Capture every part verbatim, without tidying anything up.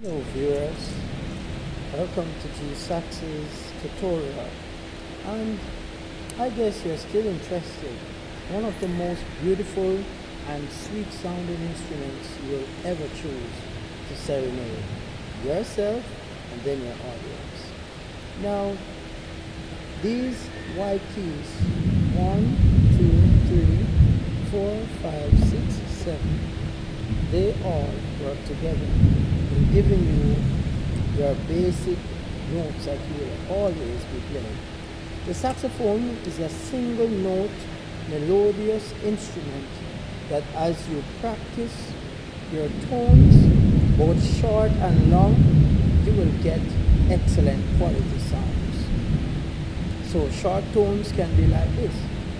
Hello viewers, welcome to G-Sax's tutorial, and I guess you're still interested. One of the most beautiful and sweet sounding instruments you will ever choose to serenade yourself and then your audience. Now these white keys, one, two, three, four, five, six, seven, they all work together in giving you your basic notes that you will always be playing. The saxophone is a single note melodious instrument that as you practice your tones, both short and long, you will get excellent quality sounds. So short tones can be like this.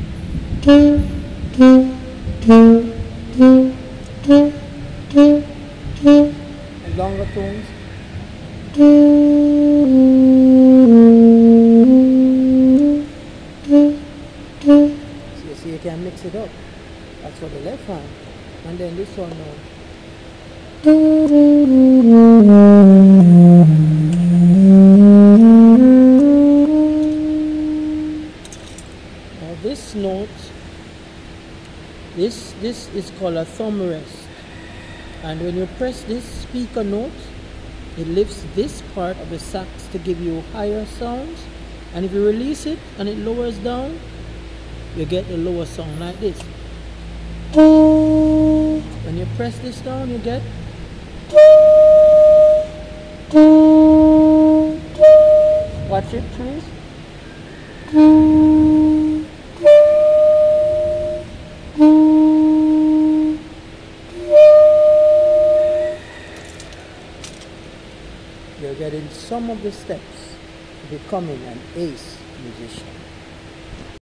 And longer tones. So you see, you can mix it up. That's for the left hand. And then this one now. Now this note, this this is called a thumb rest. And when you press this speaker note, it lifts this part of the sax to give you higher sounds. And if you release it and it lowers down, you get a lower sound like this. When you press this down, you get. Watch it, please. You're getting some of the steps to becoming an ace musician.